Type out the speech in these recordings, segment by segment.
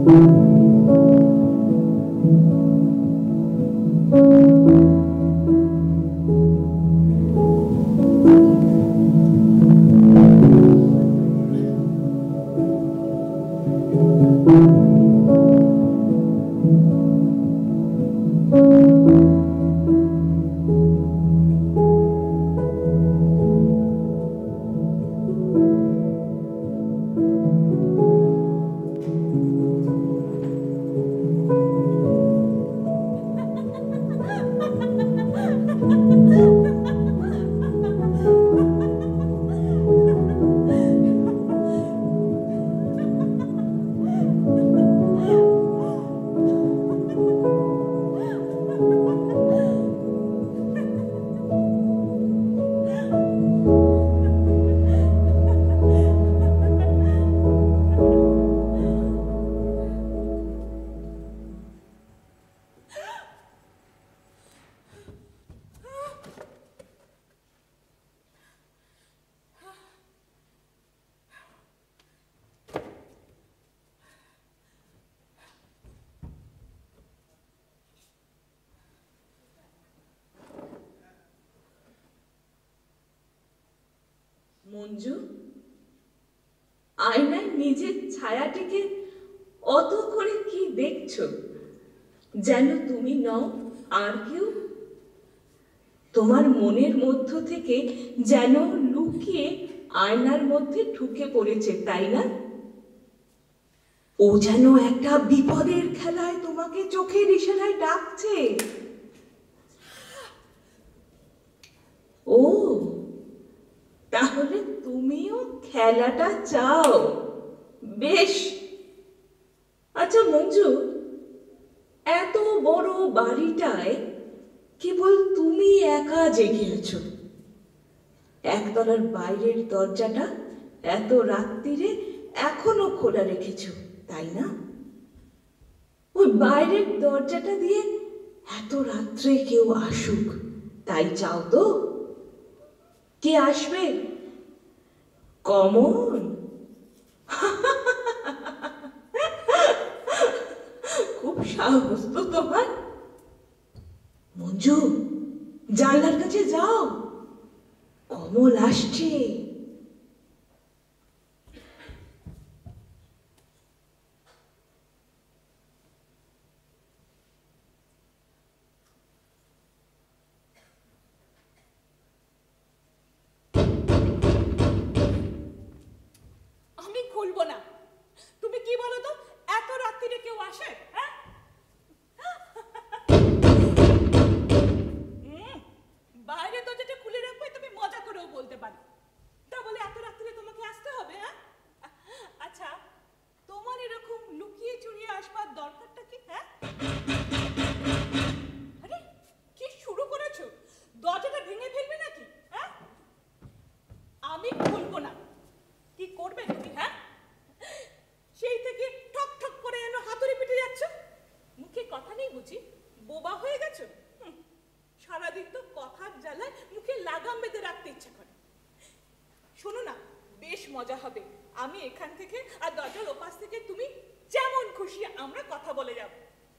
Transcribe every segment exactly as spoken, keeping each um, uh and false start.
মঞ্জু, আয়নায় নিজের ছায়াটিকে অত করে কি দেখছো? যেন তুমি নও আর কেউ? তোমার মনের মধ্য থেকে যেন লুকিয়ে আয়নার মধ্যে ঢুকে পড়েছে, তাই না? ও যেন একটা বিপদের খেলায় তোমাকে চোখের ইশারায় ডাকছে। ও, তাহলে তুমিও খেলাটা চাও? বেশ। আচ্ছা মঞ্জু, এত বড় বাড়িটায় কেবল তুমি একা জেগে আছো। একতলার বাইরের দরজাটা এত রাত্রিরে এখনো খোলা রেখেছো, তাই না? ওই বাইরের দরজাটা দিয়ে এত রাত্রে কেউ আসুক, তাই চাও তো? কে আসবে? কমল? খুব সাহস তো তোমার। মঞ্জু, জানলার কাছে যাও, কমল আসছে। আমি খুলবো না। তুমি কি বলো তো, এত রাত্রিরে কেউ আসে? হ্যাঁ, বাইরে তো যেটা খুলে রাখবে তুমি মজা করেও বলতে পারো। তা বলে এত রাত্রিরে তোমাকে আসতে হবে? হ্যাঁ, আচ্ছা, তোমার এরকম লুকিয়ে চুরিয়ে আসবার দরকারটা কি? হ্যাঁ, আরে কি শুরু করেছো? দরজাটা ভেঙে ফেলবে নাকি? হ্যাঁ, আমি খুলবো না। কি করবে তুমি? হ্যাঁ, সেই থেকে ঠক ঠক করে এলো হাতুড়ি পিটে যাচ্ছ। মুখে কথা নেই বুঝি? বোবা হয়ে গেছো? সারাদিন তো কথার জ্বালায় মুখে লাগাম বেঁধে রাখতে ইচ্ছা করে। শোনো না, বেশ মজা হবে। আমি এখান থেকে আর দরজার ওপাশ থেকে তুমি যেমন খুশি আমরা কথা বলে যাব।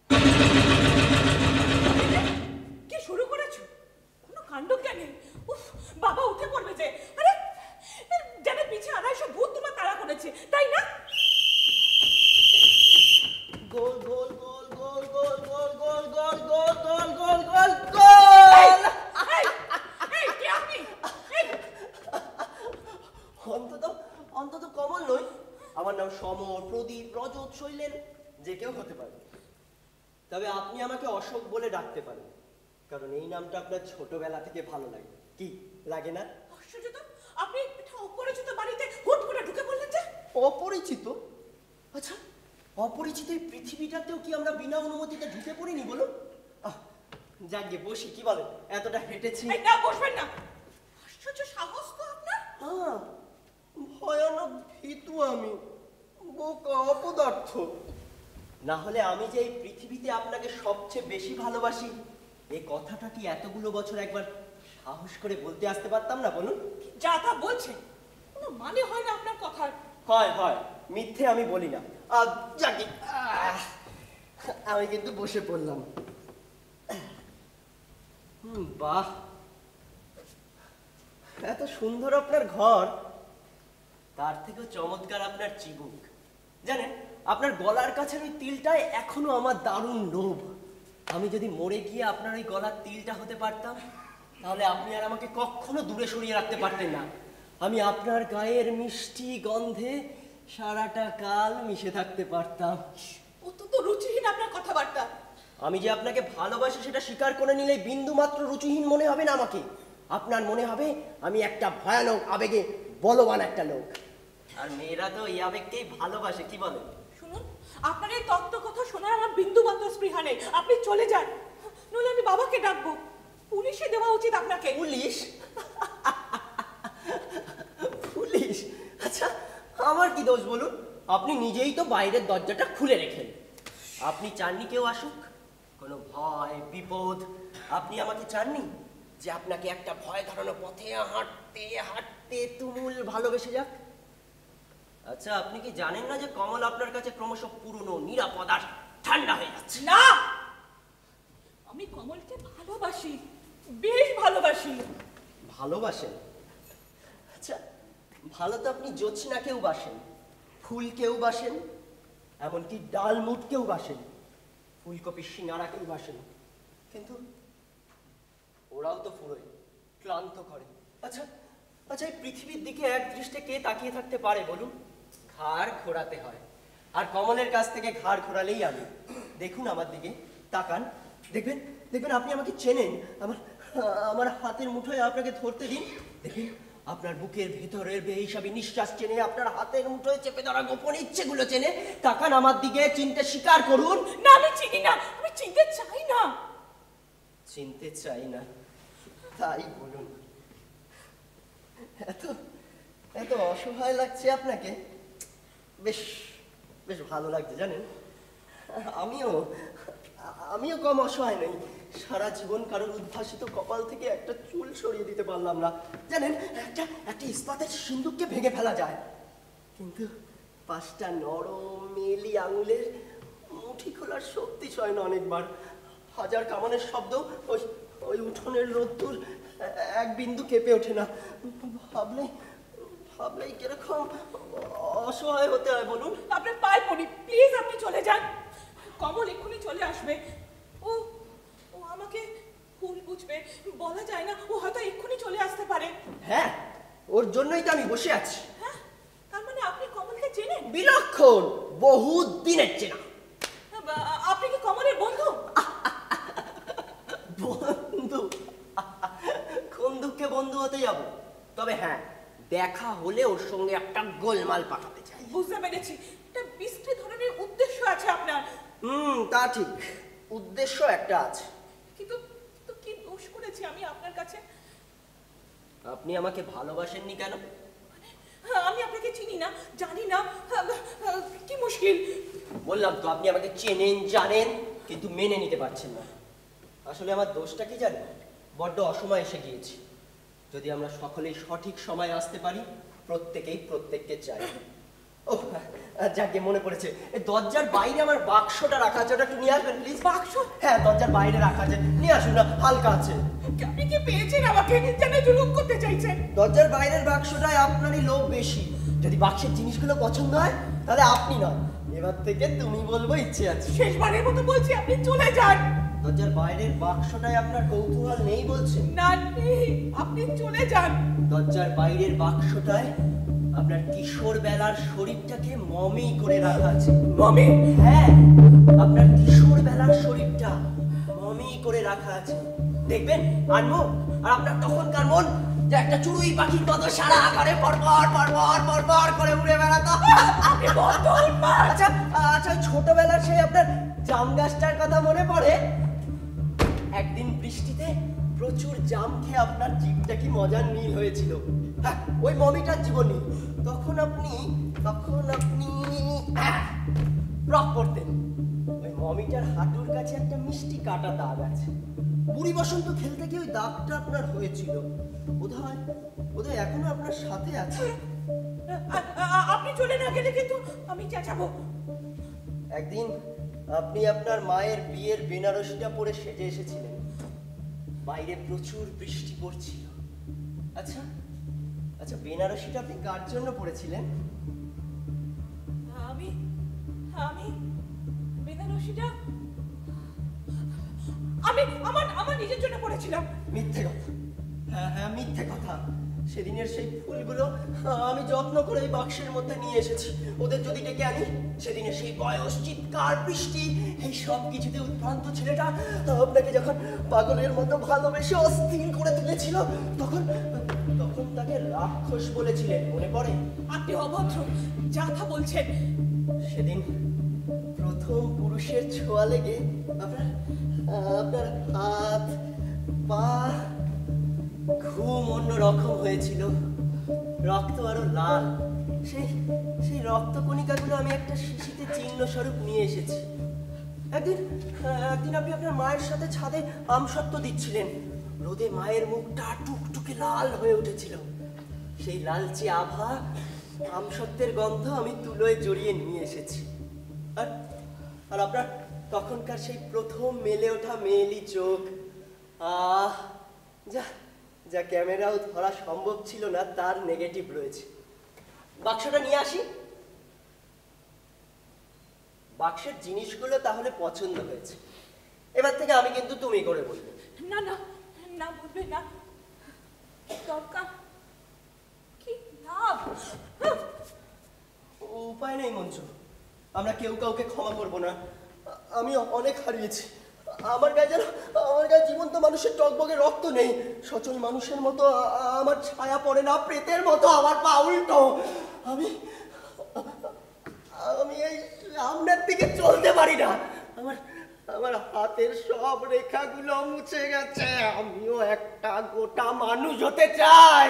কি শুরু করেছো? কোনো কাণ্ড জ্ঞান নেই। উফ, বাবা উঠে পড়বে যে। আরে যেন পিছে আড়াইশো ভূত তোমার তাড়া করেছে, তাই না? গোল গোল গোল গোল গোল গোল গোল গোল গোল গোল গোল গোল গোল। এই কে আপনি? অন্তত অন্তত কমল নই। আমার নাম সমর, প্রদীপ, রজত, শৈলেন, যে কেউ হতে পারে। তবে আপনি আমাকে অশোক বলে ডাকতে পারেন, কারণ এই নামটা আপনার ছোটবেলা থেকে ভালো লাগে। কি লাগে না? আশ্চর্য তো, আপনি একটা অপরিচিত বাড়িতে হুট করে ঢুকে পড়লেন যে। অপরিচিত? আচ্ছা, অপরিচিত এই পৃথিবীটাতেও কি আমরা বিনা অনুমতিতে ঢুকে পড়িনি বলো? যাকে বসি, কি বলে, এতটা হেঁটেছি। না, বসবেন না। আশ্চর্য সাহস তো আপনার। হ্যাঁ, ভয়ানক ভীতু আমি, বোকা অপদার্থ। না হলে আমি যে এই পৃথিবীতে আপনাকে সবচেয়ে বেশি ভালোবাসি, এই কথাটা কি এতগুলো বছর একবার সাহস করে বলতে আসতে পারতাম না বলুন? যা তা বলছেন, কোনো মানে হয় না আপনার কথার। হয় হয়, মিথ্যে আমি বলি না। আর যাকে আমি কিন্তু বসে পড়লাম। হুম, বাহ, এত সুন্দর আপনার ঘর, তার থেকেও চমৎকার আপনার চিবুক। জানেন, আপনার গলার কাছে ওই তিলটায় এখনো আমার দারুণ লোভ। আমি যদি মরে গিয়ে আপনার ওই গলার তিলটা হতে পারতাম, তাহলে আপনি আর আমাকে কখনো দূরে সরিয়ে রাখতে পারতেন না। আমি আপনার গায়ের মিষ্টি গন্ধে সারাটা কাল মিশে থাকতে পারতাম। অত্যন্ত রুচিহীন আপনার কথাবার্তা। আমি যে আপনাকে ভালোবাসি সেটা স্বীকার করে নিলে বিন্দু মাত্র রুচিহীন মনে হবে না আমাকে। আপনার মনে হবে আমি একটা ভয়ানক আবেগে বলবান একটা লোক। আর মেয়েরা তো এই আবেগকেই ভালোবাসে, কি বলে? শুনুন, আপনার এই তত্ত্ব কথা শোনার আমার বিন্দু মাত্র স্পৃহা নেই। আপনি চলে যান, নইলে আমি বাবাকে ডাকবো। পুলিশে দেওয়া উচিত আপনাকে। পুলিশ? পুলিশ? আচ্ছা, আমার কি দোষ বলুন? আপনি নিজেই তো বাইরের দরজাটা খুলে রেখেন। আপনি চাননি কেউ আসুক, কোনো ভয় বিপদ আপনি আমাকে চাননি যে আপনাকে একটা ভয় ধরানো পথে হাঁটতে হাঁটতে তুমুল ভালোবেসে যাক। আচ্ছা, আপনি কি জানেন না যে কমল আপনার কাছে ক্রমশ পুরনো নিরাপদ আর ঠান্ডা হয়ে যাচ্ছে? না, আমি কমলকে ভালোবাসি, বেশ ভালোবাসি। ভালোবাসেন? আচ্ছা, ভালো তো আপনি জ্যোৎস্নাকেও বাসেন, ফুলকেও বাসেন, এমনকি ডালমুটকেও বাসেন, ফুলকপির সিঙ্গারাকেও বাসেন, কিন্তু ওরাও তো ফুরোয়, ক্লান্ত করে। আচ্ছা আচ্ছা এই পৃথিবীর দিকে এক দৃষ্টে কে তাকিয়ে থাকতে পারে বলুন? ঘাড় ঘোরাতে হয়, আর কমলের কাছ থেকে ঘাড় ঘোরালেই আমি। দেখুন আমার দিকে, তাকান, দেখবেন দেখবেন আপনি আমাকে চেনেন। আমার আমার হাতের মুঠোয় আপনাকে ধরতে দিন, দেখবেন আপনার বুকের ভেতরের বেহিসাবি নিঃশ্বাস চেনে, আপনার হাতের মুঠোয় চেপে ধরা গোপন ইচ্ছেগুলো চেনে। তাকান আমার দিকে, চিনতে স্বীকার করুন। না, আমি চিনি না, আমি চিনতে চাই না। চিনতে চাই না তাই বলুন? এত এত অসহায় লাগছে আপনাকে? বেশ বেশ ভালো লাগছে জানেন। আমিও আমিও কম অসহায় নই। সারা জীবন কারোর উদ্ভাসিত কপাল থেকে একটা চুল সরিয়ে দিতে পারলাম না। জানেন, একটা একটা ইস্পাতের সিন্দুককে ভেঙে ফেলা যায়, কিন্তু পাঁচটা নরম মেলি আঙুলের মুঠি খোলার শক্তি হয় না অনেকবার। হাজার কামানের শব্দ ওই ওই উঠোনের রোদ্দুর এক বিন্দু কেঁপে ওঠে না। ভাবলে ভাবলেই কিরকম অসহায় হতে হয় বলুন। আপনার পায়ে পড়ি, প্লিজ আপনি চলে যান। কমল এক্ষুনি চলে আসবে। ও ও আমাকে ভুল বুঝবে, বলা যায় না, ও হয়তো এক্ষুনি চলে আসতে পারে। হ্যাঁ, ওর জন্যই তো আমি বসে আছি। হ্যাঁ, তার মানে আপনি কমলকে চেনেন? বিলক্ষণ, বহু দিনের চেনা। আ- আপনি কি কমলের বন্ধু? বন্ধু? কোন দুঃখে বন্ধু হতে যাব? তবে হ্যাঁ, দেখা হলে ওর সঙ্গে একটা গোলমাল পাঠাতে চাই। বুঝতে পেরেছি, একটা বিশ্রী ধরনের উদ্দেশ্য আছে আপনার। হুম, তা ঠিক, উদ্দেশ্য একটা আছে। কিন্তু কিন্তু কি দোষ করেছি আমি আপনার কাছে? আপনি আমাকে ভালোবাসেননি কেন? হ্যাঁ, আমি আপনাকে চিনি না, জানি না, আহ, আহ, কি মুশকিল। বললাম তো, আপনি আমাকে চেনেন জানেন, কিন্তু মেনে নিতে পারছেন না। আসলে আমার দোষটা কি জানেন? বড্ড অসময় এসে গিয়েছি। যদি আমরা সকলেই সঠিক সময় আসতে পারি, প্রত্যেকেই প্রত্যেককে চাই। ও যাকে মনে পড়েছে, এই দরজার বাইরে আমার বাক্সটা রাখা আছে, ওটা একটু নিয়ে আসবেন প্লিজ। বাক্স? হ্যাঁ, দরজার বাইরে রাখা আছে, নিয়ে আসুন না, হালকা আছে। আপনি কি পেয়েছেন আমাকে, যেন জুলুম করতে চাইছেন? দরজার বাইরের বাক্সটায় আপনারই লোভ বেশি। যদি বাক্সের জিনিসগুলো পছন্দ হয়, তাহলে আপনি নয়, এবার থেকে তুমি বলবো ইচ্ছে আছে। শেষবারের মতো বলছি, আপনি চলে যান। দরজার বাইরের বাক্সটায় আপনার কৌতূহল নেই বলছেন? না, নেই, আপনি চলে যান। দরজার বাইরের বাক্সটায় আপনার কিশোর বেলার শরীরটাকে মমি করে রাখা আছে। মমি? হ্যাঁ, আপনার কিশোর বেলার শরীরটা মমি করে রাখা আছে। দেখবেন আনবো, আর আপনার তখনকার মন যে একটা চড়ুই পাখির মতো সারা আকারে পরপর পরপর পরপর করে উড়ে বেড়াতো। আপনি বদ্ধ উন্মাদ। আচ্ছা আচ্ছা, ওই ছোটবেলার সেই আপনার জাম গাছটার কথা মনে পড়ে? একদিন বৃষ্টিতে প্রচুর জাম খেয়ে আপনার জীবটা কি মজার নীল হয়েছিল। হ্যাঁ, ওই মমিটার জীবনী। তখন আপনি তখন আপনি আহ, রক করতেন। ওই মমিটার হাঁটুর কাছে একটা মিষ্টি কাটা দাগ আছে। বুড়ি বসন্ত খেলতে গিয়ে ওই দাগটা আপনার হয়েছিল। বোধহয় বোধহয় এখনো আপনার সাথে আছে। আ- আ- আপনি চলে না গেলে কিন্তু আমি চেঁচাবো। একদিন আপনি আপনার মায়ের বিয়ের বেনারসিটা পরে সেজে এসেছিলেন। বাইরে প্রচুর বৃষ্টি পড়ছিল। আচ্ছা আচ্ছা বেনারসিটা আপনি কার জন্য পরেছিলেন? আমি আমি বেনারসিটা আমি আমার আমার নিজের জন্য পড়েছিলাম। মিথ্যে কথা। হ্যাঁ হ্যাঁ মিথ্যে কথা। সেদিনের সেই ফুলগুলো আমি যত্ন করে এই বাক্সের মধ্যে নিয়ে এসেছি। ওদের যদি ডেকে আনি, সেদিনের সেই বয়স, চিৎকার, বৃষ্টি, এই সব কিছুতে উদ্ভ্রান্ত ছেলেটা আপনাকে যখন পাগলের মতো ভালোবেসে অস্থির করে তুলেছিল, তখন তখন তাকে রাক্ষস বলেছিলেন, মনে পড়ে? আপনি অভদ্র, যা তা বলছেন। সেদিন প্রথম পুরুষের ছোঁয়া লেগে আপনার আপনার হাত, পা, ঘুম অন্য রকম হয়েছিল। রক্ত আরো লাল। সেই সেই রক্ত কণিকাগুলো আমি একটা শিশিতে চিহ্ন স্বরূপ নিয়ে এসেছি। একদিন একদিন আপনি আপনার মায়ের সাথে ছাদে আমসত্ত্ব দিচ্ছিলেন। রোদে মায়ের মুখটা টুকটুকে লাল হয়ে উঠেছিল। সেই লালচে আভা, আমসত্ত্বের গন্ধ আমি তুলোয় জড়িয়ে নিয়ে এসেছি। আর আর আপনার তখনকার সেই প্রথম মেলে ওঠা মেয়েলি চোখ, আহ যা যা ক্যামেরাও ধরা সম্ভব ছিল না, তার নেগেটিভ রয়েছে। বাক্সটা নিয়ে আসি। বাক্সের জিনিসগুলো তাহলে পছন্দ হয়েছে। এবার থেকে আমি কিন্তু তুমি করে বলবো। না না না বলবেন না। দরকার কি লাভ? উপায় নেই মঞ্জু, আমরা কেউ কাউকে ক্ষমা করব না। আমি অনেক হারিয়েছি। আমার গায়ে যেন আমার গায়ে জীবন্ত মানুষের টকবগে রক্ত নেই। সচল মানুষের মতো আমার ছায়া পড়ে না, প্রেতের মতো আমার পা উল্টো। আমি আমি এই সামনের দিকে চলতে পারি না। আমার আমার হাতের সব রেখাগুলো মুছে গেছে। আমিও একটা গোটা মানুষ হতে চাই।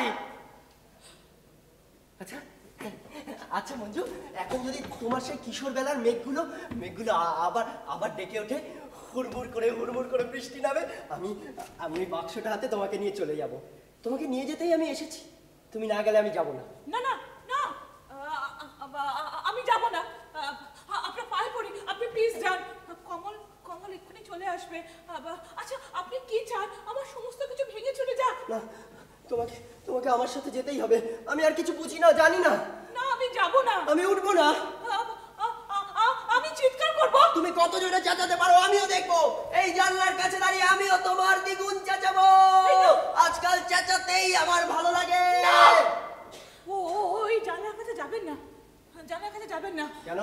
আচ্ছা আচ্ছা মঞ্জু, এখন যদি তোমার সেই কিশোর বেলার মেঘগুলো মেঘগুলো আ- আবার আবার ডেকে ওঠে, হুড়মুড় করে হুড়মুড় করে বৃষ্টি নামে, আমি আমি ওই বাক্সটা হাতে তোমাকে নিয়ে চলে যাব। তোমাকে নিয়ে যেতেই আমি এসেছি। তুমি না গেলে আমি যাব না। না না না আ- আ- আ- আমি যাব না। আ- আ- আপনার পায়ে পড়ি, আপনি প্লিজ যান। কমল কমল এক্ষুনি চলে আসবে। আবার আচ্ছা আপনি কি চান? আমার সমস্ত কিছু ভেঙে চলে যাক? না, তোমাকে তোমাকে আমার সাথে যেতেই হবে। আমি আর কিছু বুঝি না, জানি না। না আমি যাব না। আমি উঠবো না। আ- আ- আ- আ- আমি চিৎকার করব। তুমি কত জোরে চেঁচাতে পারো আমিও দেখবো। এই জানলার কাছে দাঁড়িয়ে আমিও তোমার দ্বিগুণ চেঁচাবো। এই তো। আজকাল চেঁচাতেই আমার ভালো লাগে। ও ও- ওই জানলার কাছে যাবেন না, জানলার কাছে যাবেন না। কেন?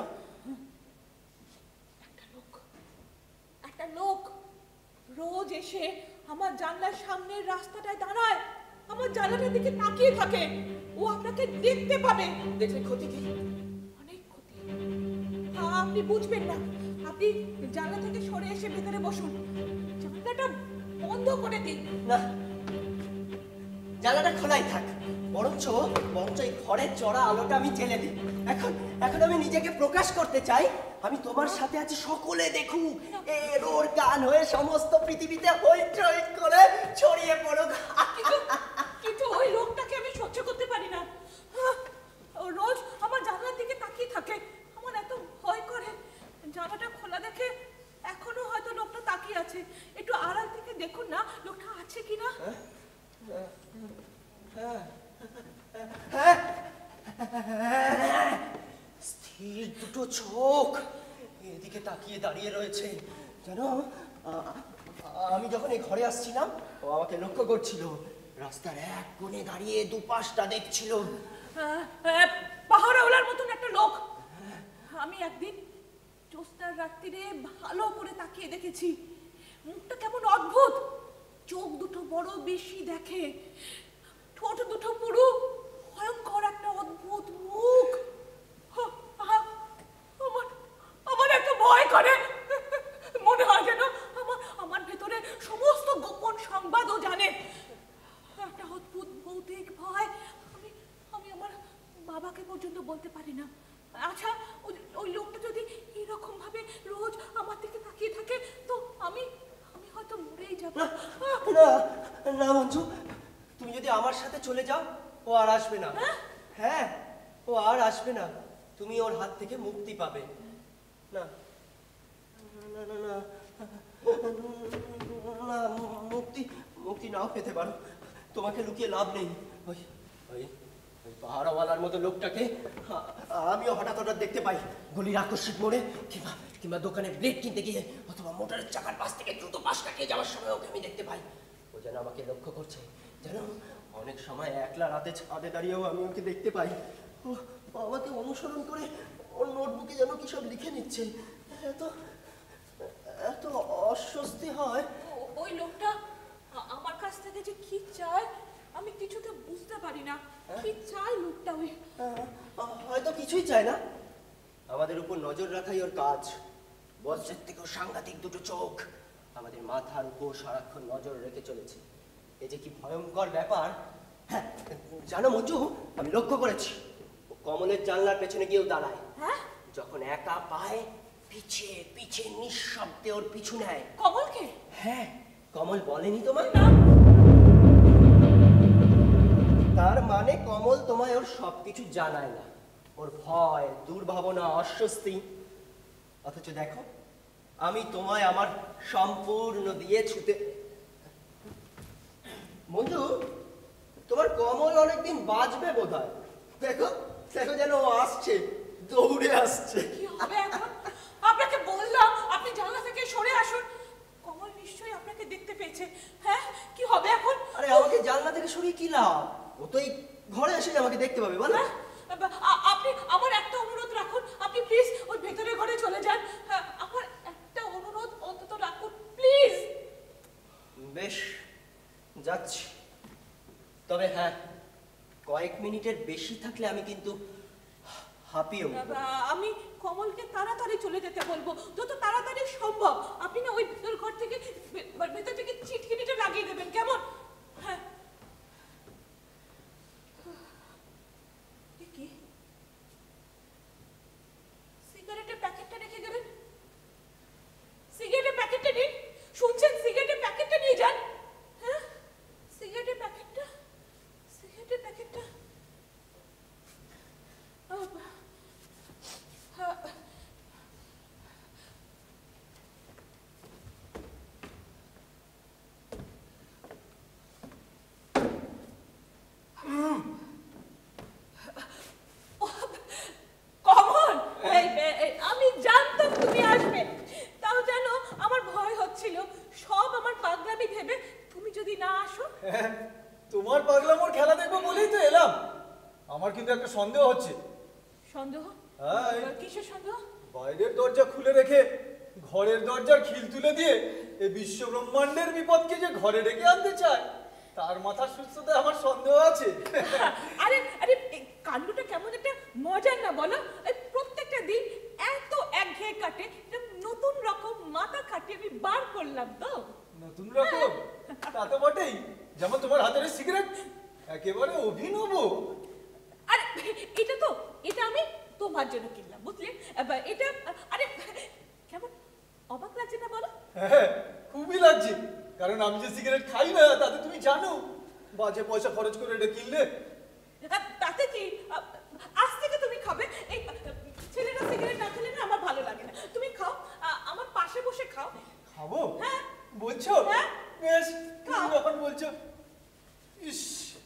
একটা লোক একটা লোক রোজ এসে আমার জানলার সামনের রাস্তাটায় দাঁড়ায়, আমার জানলাটার দিকে তাকিয়ে থাকে। ও আপনাকে দেখতে পাবে। দেখলে ক্ষতি কি? অনেক ক্ষতি। আ- আপনি বুঝবেন না। আপনি জানলা থেকে সরে এসে ভেতরে বসুন, জানলাটা বন্ধ করে দিন। না, জানলাটা খোলাই থাক। বরঞ্চ বরঞ্চ এই ঘরের চড়া আলোটা আমি জেলে দিই। এখন এখন আমি নিজেকে প্রকাশ করতে চাই। আমি তোমার সাথে আছি, সকলে দেখুক। এর ওর গান হয়ে সমস্ত পৃথিবীতে হইচই করে ছড়িয়ে পড়ুক। কিন্তু কিন্তু ওই লোকটাকে আমি সহ্য করতে পারি না। আহ, ও রোজ আমার জানলার দিকে তাকিয়ে থাকে, আমার এত ভয় করে। জানলাটা খোলা দেখে এখনো হয়তো লোকটা তাকিয়ে আছে। একটু আড়াল থেকে দেখুন না লোকটা আছে কিনা। স্থির দুটো চোখ এদিকে তাকিয়ে দাঁড়িয়ে রয়েছে। জানো, আ- আমি যখন এই ঘরে আসছিলাম, ও আমাকে লক্ষ্য করছিল। রাস্তার এক কোণে দাঁড়িয়ে দুপাশটা দেখছিল। আহ, আহ, পাহারাওয়ালার মতন একটা লোক। আমি একদিন জ্যোৎস্নার রাত্রিরে ভালো করে তাকিয়ে দেখেছি। মুখটা কেমন অদ্ভুত, চোখ দুটো বড় বেশি দেখে, ঠোঁট দুটো পুরু, ভয়ঙ্কর একটা অদ্ভুত মুখ। হা, আহা, আমার আমার এত ভয় করে, মনে হয় যেন আমার আমার ভেতরে সমস্ত গোপন সংবাদও জানে। একটা অদ্ভুত ভৌতিক ভয়। আমি আমি আমার বাবাকে পর্যন্ত বলতে পারি না। আচ্ছা ওই ওই লোকটা যদি এরকম ভাবে রোজ আমার দিকে তাকিয়ে থাকে, তো আমি আমি হয়তো মরেই যাব। না না না মঞ্জু, তুমি যদি আমার সাথে চলে যাও, ও আর আসবে না। হ্যাঁ, ও আর আসবে না। তুমি ওর হাত থেকে মুক্তি পাবে। না না না না না, মুক্তি মুক্তি নাও পেতে পারো, তোমাকে লুকিয়ে লাভ নেই। ওই ওই ওই পাহাড়ওয়ালার মতো লোকটাকে আ- আমিও হঠাৎ হঠাৎ দেখতে পাই, গলির আকস্মিক মোড়ে কিংবা কিংবা দোকানে ব্রেড কিনতে গিয়ে অথবা মোটরের চাকার পাশ থেকে দ্রুত পাশ কাটিয়ে যাওয়ার সময় ওকে আমি দেখতে পাই। ও যেন আমাকে লক্ষ্য করছে, যেন অনেক সময় একলা রাতে ছাদে দাঁড়িয়েও আমি ওকে দেখতে পাই। ও আমাকে অনুসরণ করে ওর নোটবুকে যেন কি সব লিখে নিচ্ছে। এত এত অস্বস্তি হয়। ও- ওই লোকটা আ- আমার কাছ থেকে যে কি চায় আমি কিছুতে বুঝতে পারি না। কি চায় লোকটা? ওই আহ, হয়তো কিছুই চায় না, আমাদের উপর নজর রাখাই ওর কাজ। বজ্রের থেকেও সাংঘাতিক দুটো চোখ আমাদের মাথার উপর সারাক্ষণ নজর রেখে চলেছে। এই যে কি ভয়ঙ্কর ব্যাপার। হ্যাঁ জানো মঞ্জু, আমি লক্ষ্য করেছি ও কমলের জানলার পেছনে গিয়েও দাঁড়ায়। হ্যাঁ, যখন একা পায় পিছে পিছে নিঃশব্দে ওর পিছু নেয়। কমলকে? হ্যাঁ, কমল বলেনি তোমায়? না। তার মানে কমল তোমায় ওর সবকিছু জানায় না, ওর ভয়, দুর্ভাবনা, অস্বস্তি। অথচ দেখো, আমি তোমায় আমার সম্পূর্ণ দিয়ে ছুতে। মঞ্জু, তোমার কমল অনেকদিন বাঁচবে বোধহয়। দেখো দেখো যেন ও আসছে, দৌড়ে আসছে। কি হবে এখন? আপনাকে বললাম আপনি জানলা থেকে সরে আসুন। কমল নিশ্চয়ই আপনাকে দেখতে পেয়েছে। হ্যাঁ, কি হবে এখন? আরে আমাকে জানলা থেকে সরিয়ে কি লাভ? ও তো এই ঘরে এসে আমাকে দেখতে পাবে, বলো? হ্যাঁ, আ- আপনি আমার একটা অনুরোধ রাখুন, আপনি প্লিজ ওই ভেতরে ঘরে চলে যান। হ্যাঁ, আমার একটা অনুরোধ অন্তত রাখুন প্লিজ। বেশ, যাচ্ছি। তবে হ্যাঁ, কয়েক মিনিটের বেশি থাকলে আমি কিন্তু হাঁপিয়ে উঠবো। আমি কমলকে তাড়াতাড়ি চলে যেতে বলবো, যত তাড়াতাড়ি সম্ভব। আপনি না ওই ভেতর ঘর থেকে ভে- ভেতর থেকে চিটকিনিটা লাগিয়ে দেবেন, কেমন? হ্যাঁ। এ কি? সিগারেটের প্যাকেটটা রেখে গেলেন। সিগারেটের প্যাকেটটা নিন। শুনছেন? সিগারেটের প্যাকেটটা নিয়ে যান। হ্যাঁ, সিগারেটের প্যাকেটটা সিগারেটের প্যাকেটটা আহ, হ্যাঁ। কমল, এই, এই, এই, আমি জানতাম তুমি আসবে। তাও জানো আমার ভয় হচ্ছিল, সব আমার পাগলামি ভেবে তুমি যদি না আসো। হ্যাঁ, তোমার পাগলামোর খেলা দেখবো বলেই তো এলাম। আমার কিন্তু একটা সন্দেহ হচ্ছে। সন্দেহ? হ্যাঁ, এই কিসের সন্দেহ? বাইরের দরজা খুলে রেখে ঘরের দরজার খিল তুলে দিয়ে এই বিশ্ব ব্রহ্মাণ্ডের বিপদকে যে ঘরে ডেকে আনতে চায়, তার মাথার সুস্থতায় আমার সন্দেহ আছে। আরে আরে এই কাণ্ডটা কেমন একটা মজার না বলো? এই প্রত্যেকটা দিন এত একঘেয়ে কাটে, একটা নতুন রকম মাথা খাটিয়ে আমি বার করলাম তো। নতুন রকম? তা তো বটেই। যেমন তোমার হাতের এই সিগারেট, একেবারে অভিনব। আরে এটা তো এটা আমি তোমার জন্য কিনলাম, বুঝলে? এবার এটা আরে কেমন অবাক লাগছে না বলো? হ্যাঁ, খুবই লাগছে। কারণ আমি যে সিগারেট খাই না, তাতে তুমি জানো। বাজে পয়সা খরচ করে এটা কিনলে। আহ, তাতে কি? আহ, আজ থেকে তুমি খাবে। এই ছেলেটা সিগারেট না খেলে না আমার ভালো লাগে না। তুমি খাও, আহ, আমার পাশে বসে খাও। খাবো? হ্যাঁ। বলছো? হ্যাঁ। বেশ, তুমি খাও। যখন বলছো। ইস,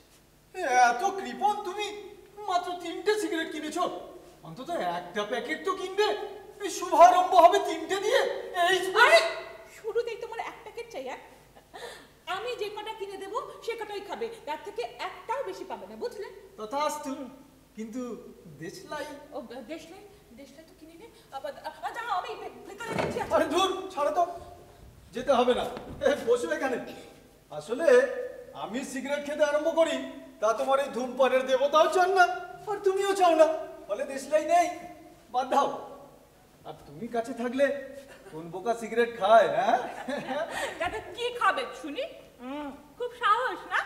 এত কৃপণ তুমি! মাত্র তিনটে সিগারেট কিনেছো। অন্তত একটা প্যাকেট তো কিনবে। এই শুভারম্ভ হবে তিনটে দিয়ে। এই আরে শুরুতেই তোমার এক প্যাকেট চাই? এক আমি যে কটা কিনে দেবো সে কটাই খাবে, তার থেকে একটাও বেশি পাবে না, বুঝলে? তথাস্তু। কিন্তু দেশলাই। ও দেশলাই দেশলাই তো কিনে নে। আবার আ, দাঁড়াও, আমি ভে- ভেতরে দেখছি। আরে ধুর, ছাড়ো তো। যেতে হবে না, এ, বসো এখানে। আসলে আমি সিগারেট খেতে আরম্ভ করি, তা তোমার এই ধূমপানের দেবতাও চান না, আর তুমিও চাও না। ফলে দেশলাই নেই, বাদ দাও। আর তুমি কাছে থাকলে কোন বোকা সিগারেট খায়? হ্যাঁ, দাদা কি খাবে শুনি? উম, খুব সাহস না?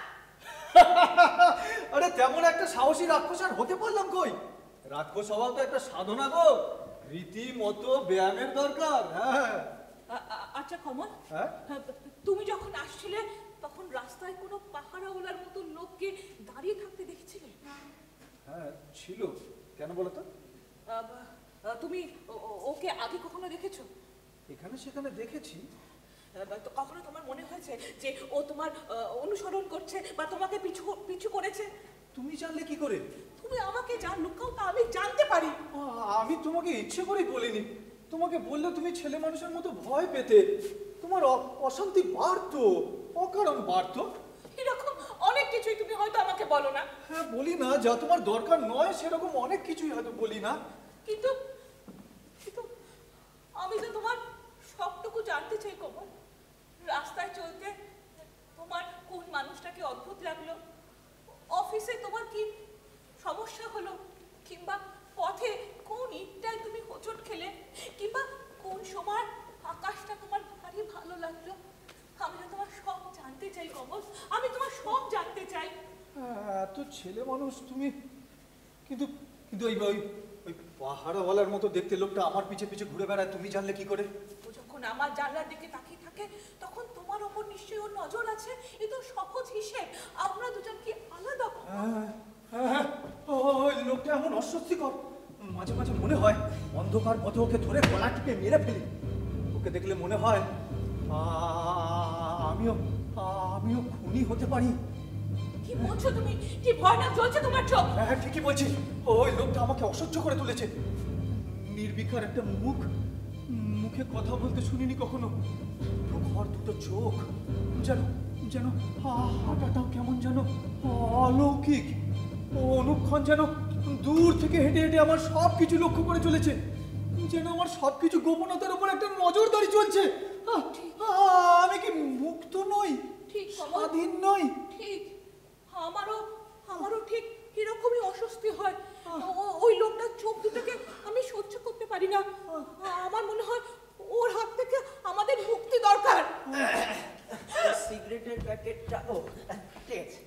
আরে তেমন একটা সাহসী রাক্ষস আর হতে পারলাম কই? রাক্ষস হওয়াও তো একটা সাধনা গো। রীতিমতো ব্যায়ামের দরকার। হ্যাঁ আ- আ- আচ্ছা কমল, হ্যাঁ হ্যাঁ, তুমি যখন আসছিলে তখন রাস্তায় কোনো পাহারাওয়ালার মতো লোককে দাঁড়িয়ে থাকতে দেখেছিলে? হ্যাঁ ছিল। কেন বলো তো? আ, আ, তুমি ও- ও- ওকে আগে কখনো দেখেছো? এখানে সেখানে দেখেছি। আহ, তো কখনো তোমার মনে হয়েছে যে ও তোমার আহ, অনুসরণ করছে বা তোমাকে পিছু পিছু করেছে? তুমি জানলে কি করে? তুমি আমাকে যা লুকাও তা আমি জানতে পারি। আ, আমি তোমাকে ইচ্ছে করেই বলিনি। তোমাকে বললে তুমি ছেলে মানুষের মতো ভয় পেতে, তোমার অ- অশান্তি বাড়তো, অকারণ বাড়তো। এরকম অনেক কিছুই তুমি হয়তো আমাকে বলো না, হ্যাঁ, বলি না, যা তোমার দরকার নয় সেরকম অনেক কিছুই হয়তো বলি না। কিন্তু কিন্তু আমি তো তোমার সবটুকু জানতে চাই। কমল, রাস্তায় চলতে তোমার কোন মানুষটাকে অদ্ভুত লাগলো, অফিসে তোমার কি সমস্যা হলো, কিংবা পথে কোন ইটটায় তুমি হোঁচট খেলে, কিংবা কোন সময় আকাশটা তোমার ভারী ভালো লাগলো, আমি তো তোমার সব জানতে চাই কমল, আমি তোমার সব জানতে চাই। হ্যাঁ, এত ছেলে মানুষ তুমি, কিন্তু কিন্তু ওই ওই ওই পাহাড়াওয়ালার মতো দেখতে লোকটা আমার পিছে পিছে ঘুরে বেড়ায়, তুমি জানলে কি করে? ও যখন আমার জানলার দিকে তাকিয়ে থাকে তখন তোমার ওপর নিশ্চয়ই ওর নজর আছে। এ তো সহজ হিসেব, আমরা দুজন কি আলাদা? হ্যাঁ, হ্যাঁ, হ্যাঁ, ওই লোকটা এমন অস্বস্তিকর, মাঝে মাঝে মনে হয় অন্ধকার পথে ওকে ধরে গলা টিপে মেরে ফেলি। ওকে দেখলে মনে হয় আ, আমিও আমিও খুনি হতে পারি। কি বলছো তুমি? কি ভয়ানক জ্বলছে তোমার চোখ। হ্যাঁ, ঠিকই বলছি। ওই লোকটা আমাকে অসহ্য করে তুলেছে। নির্বিকার একটা মুখ, মুখে কথা বলতে শুনিনি কখনো। দুটো ঘর, দুটো চোখ, যেন যেন আ- হাঁটাটাও কেমন যেন অলৌকিক। ও অনুক্ষণ যেন দূর থেকে হেঁটে হেঁটে আমার সব কিছু লক্ষ্য করে চলেছে, যেন আমার সব কিছু গোপনতার উপর একটা নজরদারি চলছে। আহ, আহ, আমি কি মুক্ত নই? ঠিক, কমল। স্বাধীন নই? ঠিক, আমারও আমারও ঠিক এরকমই অস্বস্তি হয়। ও- ওই লোকটার চোখ দুটোকে আমি সহ্য করতে পারি না। আমার মনে হয় ওর হাত থেকে আমাদের মুক্তি দরকার। সিগারেটের প্যাকেটটা, ও ঠিক আছে,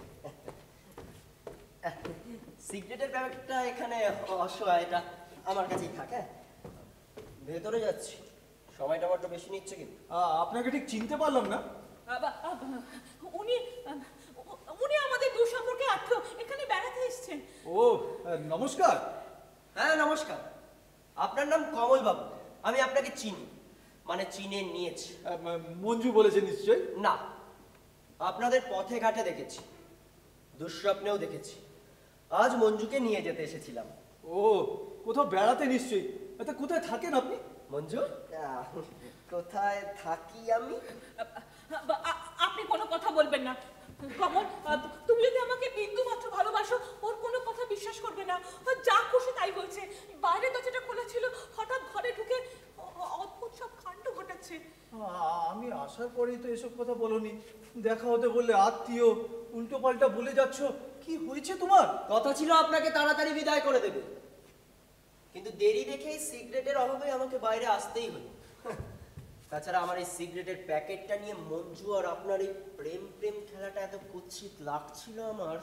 সিগারেটের প্যাকেটটা এখানে অসহায়, এটা আমার কাছেই থাকে। ভেতরে যাচ্ছি, সময়টা বড্ড বেশি নিচ্ছে কিন্তু। আ- আপনাকে ঠিক চিনতে পারলাম না। আবা- আবা, উনি উনি আমাদের দু সম্পর্কে আত্মীয়, এখানে বেড়াতে এসেছেন। ও, আহ, নমস্কার। হ্যাঁ নমস্কার, আপনার নাম কমল বাবু, আমি আপনাকে চিনি, মানে চিনে নিয়েছি। আহ, ম- মঞ্জু বলেছে নিশ্চয়ই। না, আপনাদের পথে ঘাটে দেখেছি, দুঃস্বপ্নেও দেখেছি। আজ মঞ্জুকে নিয়ে যেতে এসেছিলাম। ও, কোথাও বেড়াতে নিশ্চয়ই। তা কোথায় থাকেন আপনি? মঞ্জু, আহ, কোথায় থাকি আমি? আ- আ- আপনি কোনো কথা বলবেন না কমল। আ, তুমি যদি আমাকে বিন্দু মাত্র ভালোবাসো, ওর কোনো কথা বিশ্বাস করবে না। ও যা খুশি তাই বলছে। বাইরে দরজাটা খোলা ছিল, হঠাৎ ঘরে ঢুকে অ- অ- অদ্ভুত সব কাণ্ড ঘটাচ্ছে। আ- আমি আসার পরেই তো এসব কথা বলনি। দেখা হতে বললে আত্মীয়, উল্টো পাল্টা বলে যাচ্ছ। কি হয়েছে তোমার? কথা ছিল আপনাকে তাড়াতাড়ি বিদায় করে দেবে, কিন্তু দেরি দেখেই সিগারেটের অভাবে আমাকে বাইরে আসতেই হলো। তাছাড়া আমার এই সিগারেটের প্যাকেটটা নিয়ে মঞ্জু আর আপনার এই প্রেম প্রেম খেলাটা এত কুৎসিত লাগছিল আমার।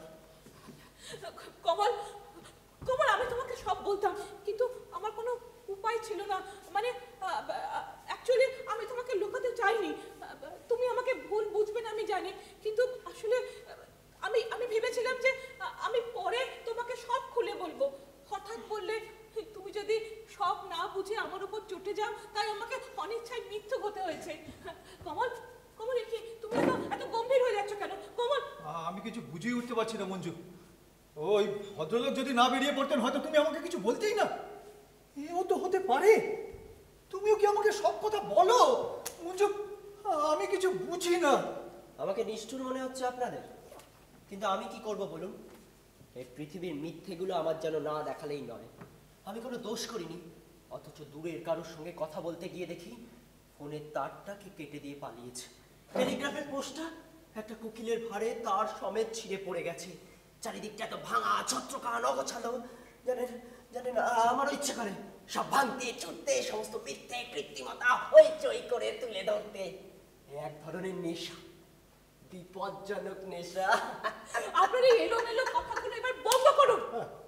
কমল, কমল, আমি তোমাকে সব বলতাম, কিন্তু আমার কোনো উপায় ছিল না। মানে অ্যাকচুয়ালি আমি তোমাকে লুকাতে চাইনি। আ, তুমি আমাকে ভুল বুঝবে না আমি জানি, কিন্তু আসলে আ, আমি আমি ভেবেছিলাম যে আ, আমি পরে তোমাকে সব খুলে বলবো। হঠাৎ বললে তুমি যদি সব না বুঝে আমার উপর চটে যাও, তাই আমাকে অনিচ্ছায় মিথ্যুক হতে হয়েছে। কমল, কমল, এ কি তুমি এত এত গম্ভীর হয়ে যাচ্ছ কেন? কমল, আ- আমি কিছু বুঝেই উঠতে পারছি না মঞ্জু। ওই ভদ্রলোক যদি না বেরিয়ে পড়তেন হয়তো তুমি আমাকে কিছু বলতেই না। এও তো হতে পারে। তুমিও কি আমাকে সব কথা বলো মঞ্জু? আ- আমি কিছু বুঝি না। আমাকে নিষ্ঠুর মনে হচ্ছে আপনাদের, কিন্তু আমি কি করব বলুন? এই পৃথিবীর মিথ্যেগুলো আমার যেন না দেখালেই নয়। আমি কোনো দোষ করিনি, অথচ দূরের কারোর সঙ্গে কথা বলতে গিয়ে দেখি ফোনের তারটাকে কেটে দিয়ে পালিয়েছে। টেলিগ্রাফের পোস্টটা একটা কোকিলের ভারে তার সমেত ছিঁড়ে পড়ে গেছে। চারিদিকটা এত ভাঙা ছত্রখান অগোছালো, জানেন জানেন আমারও ইচ্ছে করে সব ভাঙতে ছুটতে, সমস্ত মিথ্যে কৃত্রিমতা হইচই করে তুলে ধরতে। এক ধরনের নেশা, বিপজ্জনক নেশা। আপনার এই এলোমেলো কথাগুলো এবার বন্ধ করুন।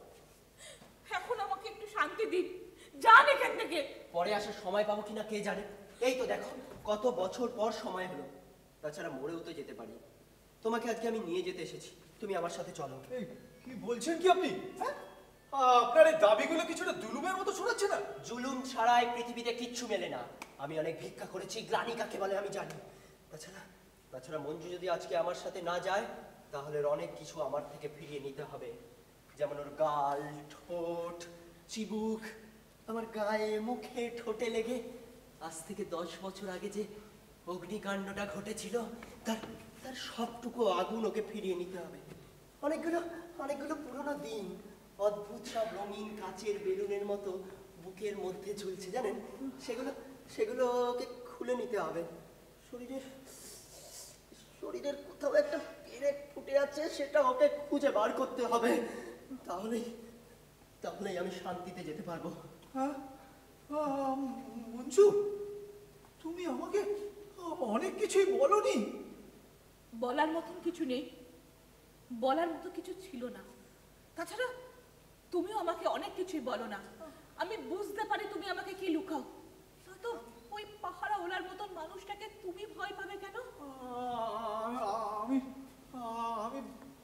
এখন আমাকে একটু শান্তি দিন, যান এখান থেকে। পরে আসার সময় পাবো কিনা কে জানে। এই তো দেখো, কত বছর পর সময় হলো। তাছাড়া মরেও তো যেতে পারি। তোমাকে আজকে আমি নিয়ে যেতে এসেছি, তুমি আমার সাথে চলো। এই কি বলছেন কি আপনি? হ্যাঁ, আপনার এই দাবিগুলো কিছুটা দুলুমের মতো শোনাচ্ছে না? জুলুম ছাড়াই পৃথিবীতে কিচ্ছু মেলে না। আমি অনেক ভিক্ষা করেছি, গ্লানি কাকে বলে আমি জানি। তাছাড়া তাছাড়া মঞ্জু যদি আজকে আমার সাথে না যায়, তাহলে ওর অনেক কিছু আমার থেকে ফিরিয়ে নিতে হবে। যেমন ওর গাল, ঠোঁট, চিবুক, আমার গায়ে, মুখে, ঠোঁটে লেগে আজ থেকে দশ বছর আগে যে অগ্নিকাণ্ডটা ঘটেছিল, তার তার সবটুকু আগুন ওকে ফিরিয়ে নিতে হবে। অনেকগুলো অনেকগুলো পুরোনো দিন অদ্ভুত সব রঙিন কাচের বেলুনের মতো বুকের মধ্যে ঝুলছে, জানেন? সেগুলো সেগুলো ওকে খুলে নিতে হবে। শরীরের শরীরের কোথাও একটা পেরেক ফুটে আছে, সেটা ওকে খুঁজে বার করতে হবে। তাহলেই তাহলেই আমি শান্তিতে যেতে পারবো। হ্যাঁ? আহ, মঞ্জু, তুমি আমাকে অনেক কিছুই বলনি। বলার মতন কিছু নেই, বলার মতো কিছু ছিল না। তাছাড়া তুমিও আমাকে অনেক কিছুই বলো না। আমি বুঝতে পারি তুমি আমাকে কি লুকাও। তো ওই পাহারা ওলার মতন মানুষটাকে তুমি ভয় পাবে কেন? আমি আমি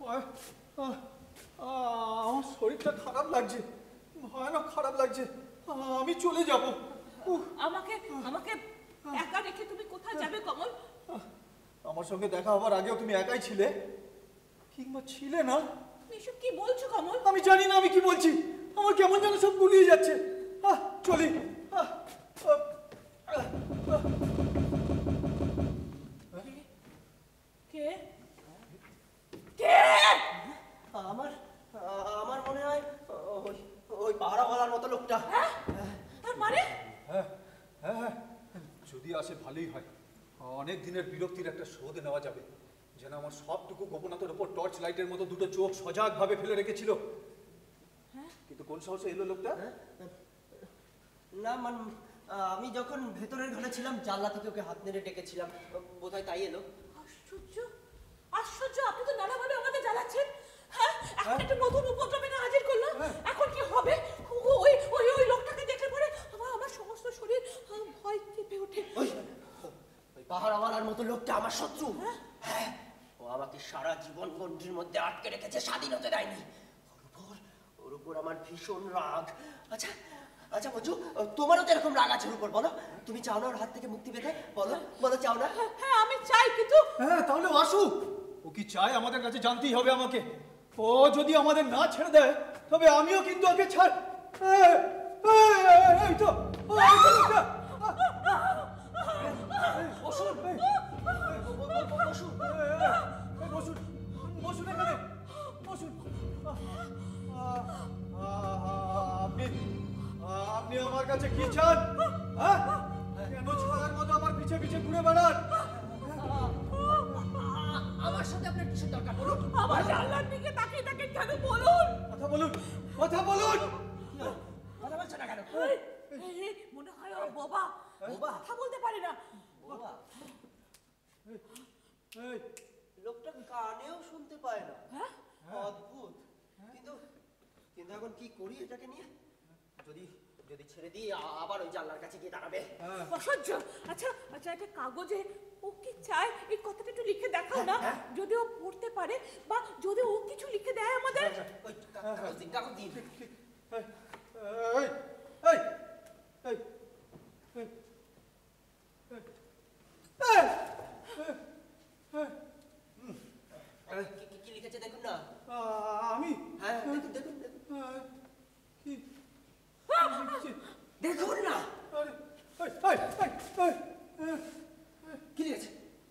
আমার শরীরটা খারাপ লাগছে, ভয়ানক খারাপ লাগছে। আমি চলে যাব। আমাকে আমাকে একা রেখে তুমি কোথায় যাবে কমল? আমার সঙ্গে দেখা হবার আগেও তুমি একাই ছিলে, কিংবা ছিলে না? তুমি এসব কি বলছো কমল? আমি জানি না আমি কি বলছি, আমার কেমন যেন সব গুলিয়ে যাচ্ছে। আহ, চলি। আহ, আহ, আহ, আহ। কে কে? আমার আমার মনে হয় ওই ওই পাহারাওয়ালার মতো লোকটা। তার মানে হ্যাঁ হ্যাঁ হ্যাঁ, যদি আসে ভালোই হয়। অনেক দিনের বিরক্তির একটা শোধ নেওয়া যাবে। যেন আমার সবটুকু গোপনতার উপর টর্চ লাইটের মতো দুটো চোখ সজাগ ভাবে ফেলে রেখেছিল। কিন্তু কোন সাহসে এলো লোকটা? না মানে আমি যখন ভেতরের ঘরে ছিলাম, জানলা থেকে ওকে হাত নেড়ে ডেকেছিলাম, বোধহয় তাই এলো। আশ্চর্য আশ্চর্য, আপনি তো নানাভাবে আমাদের জ্বালাচ্ছেন। হ্যাঁ, এখন একটা নতুন উপদ্রবে না হাজির করলো। এখন কি হবে? ওই ওই ওই লোকটাকে দেখলে পরে আমার আমার সমস্ত শরীর ভয় কেঁপে ওঠে। ওই ওই পাহারাওয়ালার মতো লোকটা আমার শত্রু। হ্যাঁ, ও আমাকে সারা জীবন গণ্ডির মধ্যে আটকে রেখেছে, স্বাধীন হতে দেয়নি। ওর উপর ওর উপর আমার ভীষণ রাগ। আচ্ছা আচ্ছা মঞ্জু, তোমারও তো এরকম রাগ আছে ওর উপর, বলো? তুমি চাও না ওর হাত থেকে মুক্তি পেতে? বলো বলো, চাও না? হ্যাঁ আমি চাই, কিন্তু হ্যাঁ, তাহলে আসুক। ও কি চায় আমাদের কাছে জানতেই হবে আমাকে। ও যদি আমাদের না ছেড়ে দেয়, তবে আমিও কিন্তু ওকে ছাড়। এই, এই, এই, এই তো, ও, এই তো লোকটা। বসুন এই, বসুন। এই, এই, এই, বসুন, বসুন এখানে, বসুন। আহ, আহ, আহ, আপনি আপনি আমার কাছে কি চান? হ্যাঁ, কেন ছাড়ার মতো আমার পিছে পিছে ঘুরে বেড়ান? আমার সাথে আপনার কিসের দরকার বলুন? আমার জানলার দিকে তাকিয়ে তাকিয়ে কেন বলুন? কথা বলুন, কথা বলুন। কথা বলছো না কেন? এই, এই, মনে হয় ও বোবা, বোবা? কথা বলতে পারে না। বাবা, এই, লোকটা কানেও শুনতে পায় না। হ্যাঁ? অদ্ভুত। কিন্তু কিন্তু এখন কি করি এটাকে নিয়ে? যদি যদি ছেড়ে দিই, আ- আবার ওই জানলার কাছে গিয়ে দাঁড়াবে। অসহ্য। আচ্ছা আচ্ছা, একটা কাগজে ও কি চায় এই কথাটা একটু লিখে দেখাও না। যদি ও পড়তে পারে, বা যদি ও কিছু লিখে দেয় আমাদের। ওই কা- কাগজ দিন, কাগজ দিন। এই, এই, এই, এই, এই, এই, কি- কি- কি লিখেছে দেখুন না। আহ, আমি হ্যাঁ, দেখুন দেখুন দেখুন। আহ, কি লিখেছি? দেখুন না। আরে, এই, এই, এই, এই, এই, কি লিখেছে?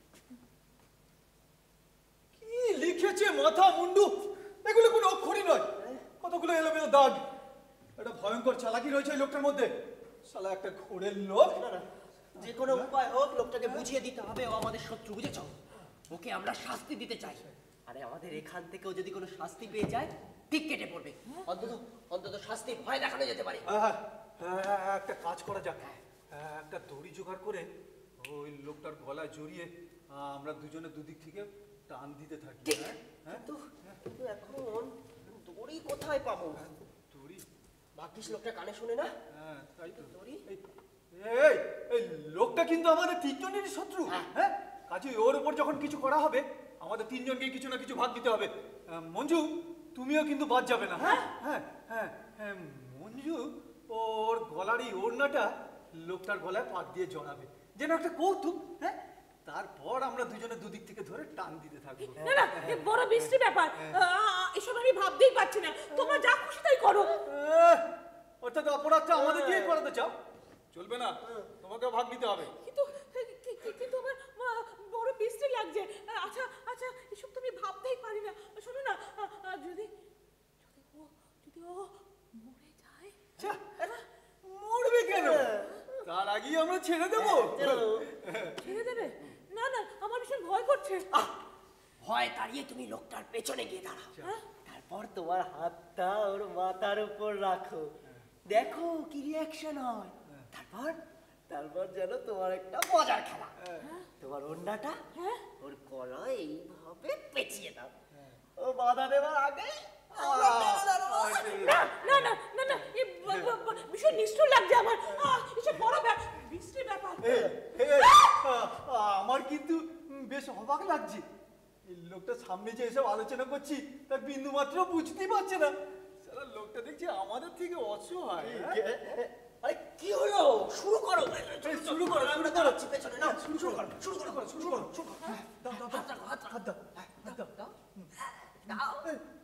কি লিখেছে? মাথা মুন্ডু এগুলো কোনো অক্ষরই নয়, কতগুলো এলোমেলো দাগ। একটা ভয়ঙ্কর চালাকি রয়েছে এই লোকটার মধ্যে। শালা একটা ঘোরের লোক। না না, যে কোনো উপায় হোক লোকটাকে বুঝিয়ে দিতে হবে ও আমাদের শত্রু, বুঝেছ? ওকে আমরা শাস্তি দিতে চাই। আরে আমাদের এখান থেকেও যদি কোনো শাস্তি পেয়ে যায়, ঠিক কেটে পড়বে। অন্তত অন্তত শাস্তি ভয় দেখানো যেতে পারে। হ্যাঁ, হ্যাঁ, একটা কাজ করা যাক। হ্যাঁ, একটা দড়ি জোগাড় করে ওই লোকটার গলায় জড়িয়ে আহ, আমরা দুজনে দুদিক থেকে টান দিতে থাকি। ঠিক। হ্যাঁ, হ্যাঁ, কিন্তু কিন্তু এখন দড়ি কোথায় পাবো? দড়ি। ভাগ্যিস লোকটা কানে শুনে না। হ্যাঁ, তাই তো। দড়ি? এই, এই, এই লোকটা কিন্তু আমাদের তিনজনেরই শত্রু। হ্যাঁ। হ্যাঁ, কাজে ওর উপর যখন কিছু করা হবে, আমাদের তিনজনকে কিছু না কিছু ভাগ দিতে হবে। আহ, মঞ্জু, তুমিও কিন্তু বাদ যাবে না। হ্যাঁ হ্যাঁ হ্যাঁ হ্যাঁ মঞ্জু ওর গলার এই ওড়নাটা লোকটার গলায় পাত দিয়ে জড়াবে, যেন একটা কৌতুক। হ্যাঁ, তারপর আমরা দুজনে দুদিক থেকে ধরে টান দিতে থাকবো। না না এ বড় বৃষ্টি ব্যাপার, আহ, এসব আমি ভাবতেই পারছি না। তোমরা যা খুশি তাই করো। আহ, অর্থাৎ অপরাধটা আমাদের দিয়ে করাতে চাও? চলবে না, তোমাকে ভাগ নিতে হবে। কিন্তু কি- কি- কিন্তু আমার আহ, বড় বৃষ্টি লাগছে। আচ্ছা আচ্ছা এসব তুমি ভাবতেই পারি না। শোনো না, আহ, আহ, যদি যদি ও যদি ও মরে যায়। ছ্যা, মরবে কেন? তার আগেই আমরা ছেড়ে দেবো। ছেড়ে দেবে? না না আমার ভীষণ ভয় করছে। আহ, ভয় তাড়িয়ে তুমি লোকটার পেছনে গিয়ে দাঁড়াও। হ্যাঁ? তারপর তোমার হাতটা ওর মাথার উপর রাখো, দেখো কি রিয়াকশন হয়। তারপর তারপর যেন তোমার একটা মজার খেলা, তোমার ওড়নাটা হ্যাঁ? ওর গলায় এইভাবে পেঁচিয়ে দাও। ও বাধা দেওয়ার আগে না না না না না এ ব- ব- ব- ভীষণ নিষ্ঠুর লাগছে আমার। আহ, এসব বড় ব্যাপ- বৃষ্টির ব্যাপার। এ, এ, আ- আমার কিন্তু বেশ অবাক লাগছে। এই লোকটা সামনে যে এসব আলোচনা করছি তার বিন্দু মাত্র বুঝতেই পারছে না। সারা লোকটা দেখছি আমাদের থেকে অসহায়। হ্যাঁ? আরে কি হলো? শুরু করো। এই, শুরু করো, শুরু করো। পেছনে না, শুরু করো, শুরু করো, শুরু করো, শুরু করো। হ্যাঁ, দাও, দাও, দাও। হাত দাও, হাত দাও। দাও।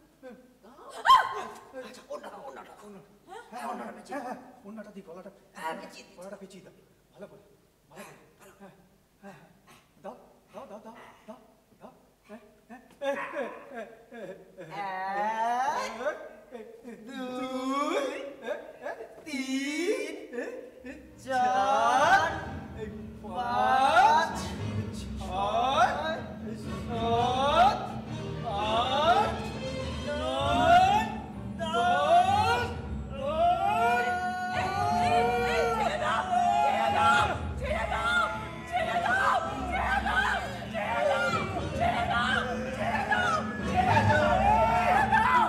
আচ্ছা, ওড়নাটা, ওড়নাটা। হ্যাঁ, ওড়নাটা পেঁচিয়ে হ্যাঁ, হ্যাঁ, ওড়নাটা দিই, গলাটা হ্যাঁ, পেঁচিয়ে দিই। গলাটা পেঁচিয়ে দাও। ভালো করে, ভালো করে। হ্যাঁ, হ্যাঁ, দাও, দাও, দাও, দাও, দাও, দাও। হ্যাঁ, হ্যাঁ, হ্যাঁ, হ্যাঁ, হ্যাঁ, হ্যাঁ, এক, হ্যাঁ, দুই, হ্যাঁ, হ্যাঁ, তিন, হ্যাঁ, হ্যাঁ, চার, এই পাঁচ, ছয়, সাত, আট, নয়, দশ, এই, এই, এই, ছেড়ে দাও, ছেড়ে দাও, ছেড়ে দাও, ছেড়ে দাও, ছেড়ে দাও, ছেড়ে দাও, ছেড়ে দাও, ছেড়ে দাও, ছেড়ে দাও, ছেড়ে দাও।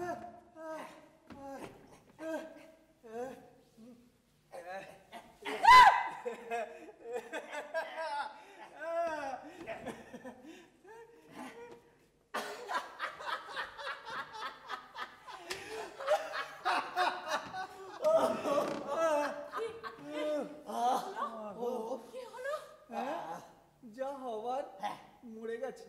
কি হলো? যা হবার মরে গেছে।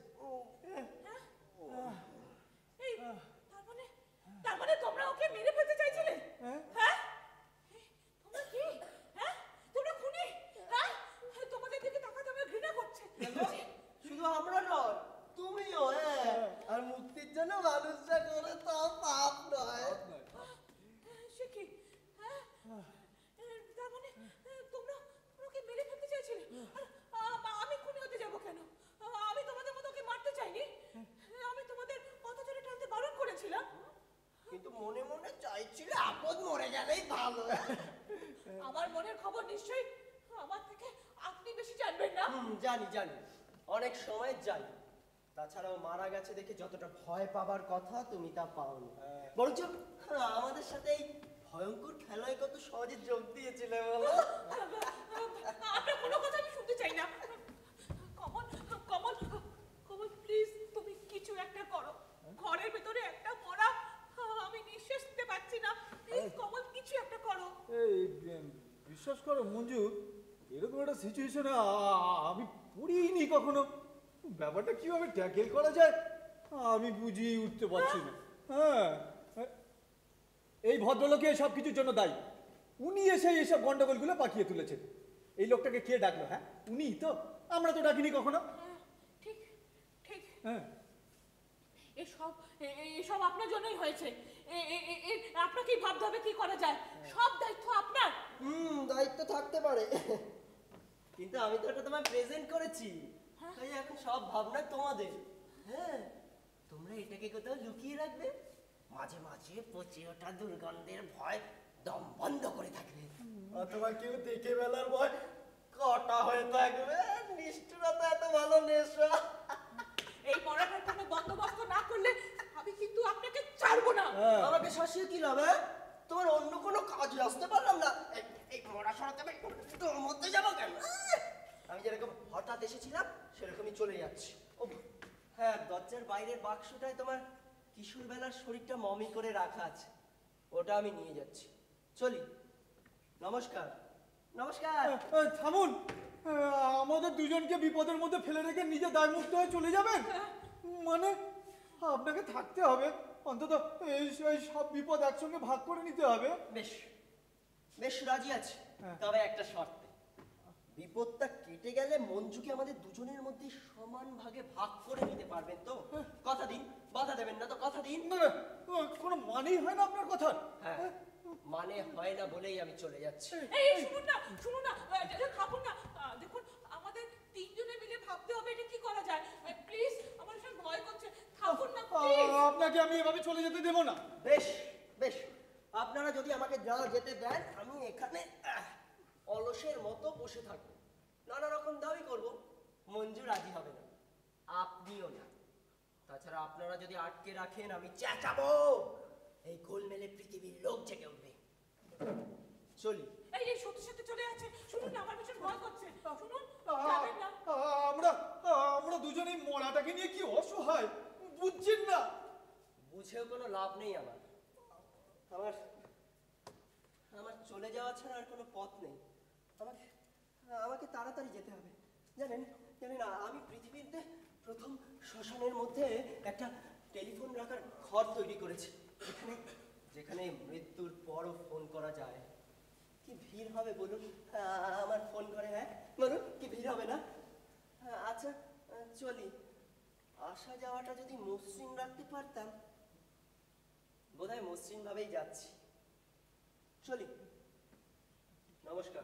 এই, তার মানে তার মানে তোমরা ওকে মেরে ফেলতে চাইছিলে? হ্যাঁ? হ্যাঁ? এই, তোমরা কি? হ্যাঁ? তোমরা খুনি? হ্যাঁ? তোমাদের দিকে তাকাতে আমার ঘৃণা করছে। শুধু আমরা নয়, তুমিও। হ্যাঁ, আর মুক্তির জন্য মানুষরা করে তা পাপ নয়। সে কি? হ্যাঁ? এ, তার মানে এ, তোমরা তোমরা ওকে মেরে ফেলতে চাইছিলে? আর, আ, আমি খুনি হতে যাবো কেন? আ, আমি তোমাদের মতো ওকে মারতে চাইনি। আমি তোমাদের পথচরে টানতে বারণ করেছিলাম। কিন্তু মনে মনে চাইছিল আপদ মরে গেলেই ভালো। আমার মনের খবর নিশ্চয়ই আমার থেকে আপনি বেশি জানবেন না। হুম, জানি জানি, অনেক সময় জানি। তাছাড়াও মারা গেছে দেখে যতটা ভয় পাবার কথা তুমি তা পাওনি। বরঞ্চ আমাদের সাথে এই ভয়ঙ্কর খেলায় কত সহজে যোগ দিয়েছিলে বলো। আপনার কোনো কথা আমি শুনতে চাই না। কমল কমল কমল প্লিজ তুমি কিছু একটা করো। ঘরের ভেতরে একটা মরা, আমি নিঃশ্বাস নিতে পারছি না। প্লিজ কমল কিছু একটা করো। এই উম, বিশ্বাস করো মঞ্জু, এরকম একটা সিচুয়েশনে আমি পড়িনি কখনো। ব্যাপারটা কিভাবে ট্যাকেল করা যায় আমি বুঝিয়ে উঠতে পারছি না। হ্যাঁ, এই ভদ্রলোকে সব কিছুর জন্য দায়ী। উনি এসে এইসব গন্ডগোলগুলো পাঠিয়ে তুলেছেন। এই লোকটাকে কে ডাকলো? হ্যাঁ, উনিই তো, আমরা তো ডাকিনি কখনো। হ্যাঁ, ঠিক ঠিক হ্যাঁ, এসব এ- এ- এসব আপনার জন্যই হয়েছে। এ- এ- এ- এ- আপনাকেই ভাবতে হবে কি করা যায়। সব দায়িত্ব আপনার। হুম, দায়িত্ব থাকতে পারে, কিন্তু আমি তো এটা তোমায় প্রেজেন্ট করেছি, তাই এখন সব ভাবনা তোমাদের। হ্যাঁ, তোমরা এটাকে কোথাও লুকিয়ে রাখবে, মাঝে মাঝে পচে ওঠা দুর্গন্ধের ভয় দম বন্ধ করে থাকবে, অথবা কেউ দেখে বেলার ভয় কটা হয়ে থাকবে। নিষ্ঠুরতা এত ভালো নেশা। এই পড়াটার কোনো বন্দোবস্ত না করলে আমি কিন্তু আপনাকে ছাড়বো না। আমাকে শাসিয়ে কি লাভ? হ্যাঁ? তোমার অন্য কোনো কাজে আসতে পারলাম না, এই- এই মরা সরাতে আমি তোর মধ্যে যাবো কেন? আমি যেরকম হঠাৎ এসেছিলাম সেরকমই চলে যাচ্ছি। ও হ্যাঁ, দরজার বাইরের বাক্সটায় তোমার কিশোরবেলার শরীরটা মমি করে রাখা আছে, ওটা আমি নিয়ে যাচ্ছি। চলি, নমস্কার। নমস্কার। এ, এ, থামুন। এ, আমাদের দুজনকে বিপদের মধ্যে ফেলে রেখে নিজে দায়মুক্ত হয়ে চলে যাবেন? মানে আপনাকে থাকতে হবে, অন্তত এই এই সব বিপদ একসঙ্গে ভাগ করে নিতে হবে। বেশ বেশ রাজি আছে, হ্যাঁ। তবে একটা শর্তে। বিপদটা কেটে গেলে মঞ্জুকে আমাদের দুজনের মধ্যে সমান ভাগে ভাগ করে নিতে পারবেন তো? কথা দিন, বাধা দেবেন না তো? কথা দিন। না না, ও, কোনো মানেই হয় না আপনার কথা। হ্যাঁ, মানে হয় না বলেই আমি চলে যাচ্ছি। এই এই, শুনুন না, শুনুন না, আহ, এটা খাবো না। আহ, দেখুন, আমাদের তিনজনে মিলে ভাবতে হবে এটা কি করা যায়। প্লিজ, আমার ভীষণ ভয় করছে। থাকুন না, প্লিজ। আ, আপনাকে আমি এভাবে চলে যেতে দেবো না। বেশ বেশ, আপনারা যদি আমাকে যা যেতে দেন, আমি এখানে আহ, অলসের মতো বসে থাকবো, নানা রকম দাবি করব। মঞ্জু রাজি হবে না, আপনিও না। তাছাড়া আপনারা যদি আটকে রাখেন, আমি চেঁচাবো, এই গোলমেলে পৃথিবীর লোক জেগে উঠবে। চলি। এই এই, সত্যি সত্যি চলে যাচ্ছে। শুনুন না, আমার ভীষণ ভয় করছে। শুনুন, আ, যাবেন না। আ, আমরা আ, আমরা দুজনেই মরাটাকে নিয়ে কি অসহায়, বুঝছেন না? বুঝেও কোনো লাভ নেই আমার। আমার আমার চলে যাওয়া ছাড়া আর কোনো পথ নেই। আমাকে আমাকে তাড়াতাড়ি যেতে হবে। জানেন জানেন আমি পৃথিবীতে প্রথম শ্মশানের মধ্যে একটা টেলিফোন রাখার ঘর তৈরি করেছি, যেখানে যেখানে মৃত্যুর পরও ফোন করা যায়। কি ভিড় হবে বলুন আ- আমার ফোন করে? হ্যাঁ বলুন, কি ভিড় হবে না? আচ্ছা, চলি। আসা যাওয়াটা যদি মসৃণ রাখতে পারতাম। বোধহয় মসৃণ ভাবেই যাচ্ছি। চলি, নমস্কার।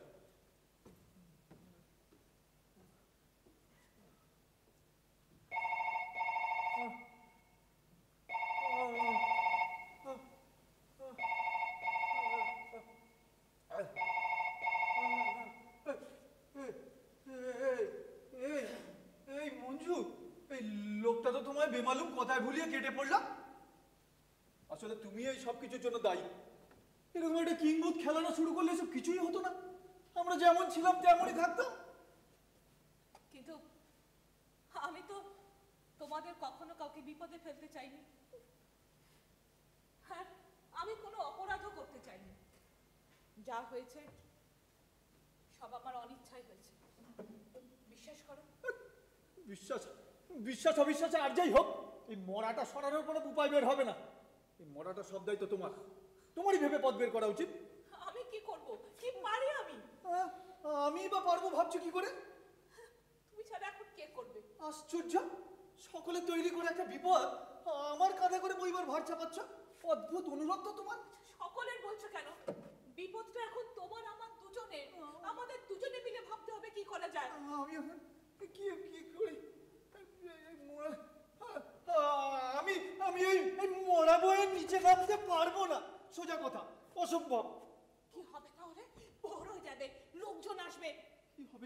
এই, এই, এই মঞ্জু, এই লোকটা তো তোমায় বেমালুম কথায় ভুলিয়ে কেটে পড়লাম। আসলে তুমি এই সব কিছুর জন্য দায়ী। এরকম একটা কিংবুত খেলানো শুরু করলে এসব কিছুই হতো না, আমরা যেমন ছিলাম তেমনই থাকতাম। কিন্তু আমি তো তোমাদের কখনো কাউকে বিপদে ফেলতে চাইনি। হ্যাঁ, আমি কোনো অপরাধও করতে চাইনি। যা হয়েছে সব আমার অনিচ্ছাই হয়েছে, বিশ্বাস করো। বিশ্বাস বিশ্বাস অবিশ্বাসে আর যাই হোক, এই মরাটা সরানোর কোনো উপায় বের হবে না। এই মরাটা সব দায়িত্ব তোমার, তোমারই ভেবে পথ বের করা উচিত। আমি কি করব, কি পারি আমি? আহ, আমি বা পারবো ভাবছো কি করে? তুমি ছাড়া এখন কে করবে? আশ্চর্য, সকলে তৈরি করে একটা বিপদ আমার কাঁধে করে বইবার ভার চাপাচ্ছ। অদ্ভুত অনুরোধ তো তোমার। সকলের বলছো কেন? বিপদটা এখন তোমার আমার দুজনের। আমাদের দুজনে মিলে ভাবতে হবে কি করা যায়। আমি এখন কি কি করি? এই মরা- আমি আমি এই এই মরা বইয়ের নিচে নামতে পারবো না, সোজা কথা, অসম্ভব। কি হবে তাহলে? ভোর হয়ে যাবে, লোকজন আসবে। কি হবে?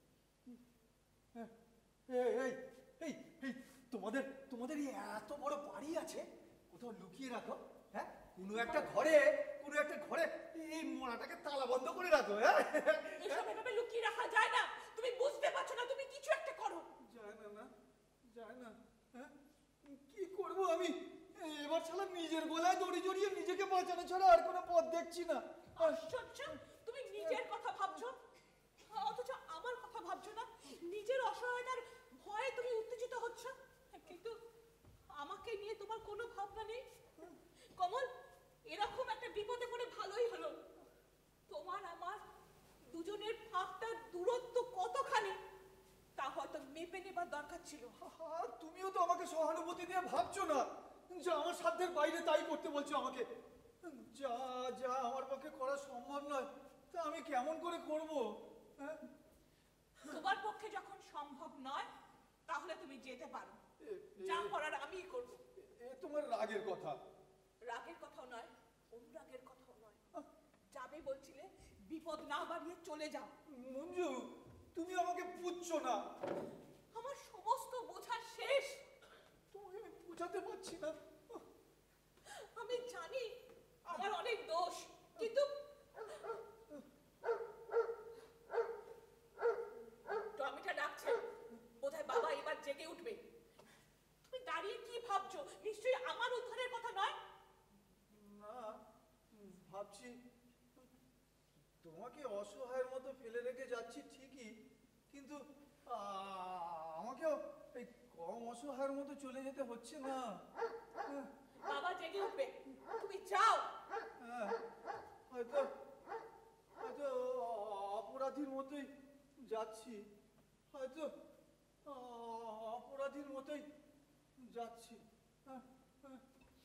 এই এই এই এই তোমাদের তোমাদের এই এত বড় বাড়ি আছে, কোথাও লুকিয়ে রাখো। হ্যাঁ, কোনো একটা ঘরে কোনো একটা ঘরে এই মরাটাকে তালা বন্ধ করে রাখো। হ্যাঁ, এসব এভাবে লুকিয়ে রাখা যায় না। তুমি বুঝতে পারছো না, তুমি কিছু একটা করো। যায় না না যায় না। হ্যাঁ, কি করবো আমি? এবার শালা নিজের গলায় দড়ি জড়িয়ে নিজেকে বাঁচানো ছাড়া আর কোনো পথ দেখছি না। আশ্চর্য, তুমি নিজের কথা ভাবছো অথচ আমার কথা ভাবছো না। নিজের অসহায়তার ভয়ে তুমি উত্তেজিত হচ্ছ, কিন্তু আমাকে নিয়ে তোমার কোনো ভাবনা নেই। কমল, এরকম একটা বিপদে পড়ে ভালোই হলো। তোমার আমার দুজনের ফাঁকটার দূরত্ব কতখানি তা হয়তো মেপে নেবার দরকার ছিল। আর তুমিও তো আমাকে সহানুভূতি দিয়ে ভাবছো না, যে আমার সাধ্যের বাইরে তাই করতে বলছো আমাকে। যা যা আমার পক্ষে করা সম্ভব নয় তা আমি কেমন করে করব? হ্যাঁ, তোমার পক্ষে যখন সম্ভব নয় তাহলে তুমি যেতে পারো। এ- এ- যা করার আমিই করব। এ তোমার রাগের কথা। রাগের কথাও নয়, অনুরাগের কথাও নয়। যাবে বলছিলে, বিপদ না বাড়িয়ে চলে যাও। মঞ্জু, তুমি আমাকে বুঝছো না। আমার সমস্ত বোঝা শেষ। তোমাকে আমি বোঝাতে পারছি না। আমি জানি আমার অনেক দোষ, কিন্তু টমিটা ডাকছে, বোধহয় বাবা এবার জেগে উঠবে। তুমি দাঁড়িয়ে দাঁড়িয়ে কি ভাবছো? নিশ্চয়ই আমার উদ্ধারের কথা নয়। না, উম, ভাবছি তোমাকে অসহায়ের মতো ফেলে রেখে যাচ্ছি ঠিকই, কিন্তু আ- আমাকেও এই কম অসহায়ের মতো চলে যেতে হচ্ছে না। হ্যাঁ, বাবা জেগে উঠবে, তুমি যাও। হ্যাঁ, হয়তো হয়তো অপরাধীর মতোই যাচ্ছি, হয়তো আ- অপরাধীর মতোই যাচ্ছি। হ্যাঁ, হ্যাঁ।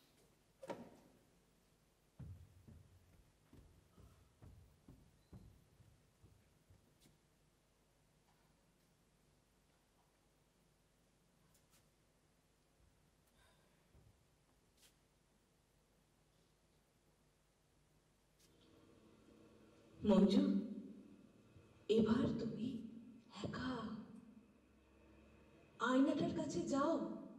মঞ্জু, এবার তুমি একা আয়নাটার কাছে যাও।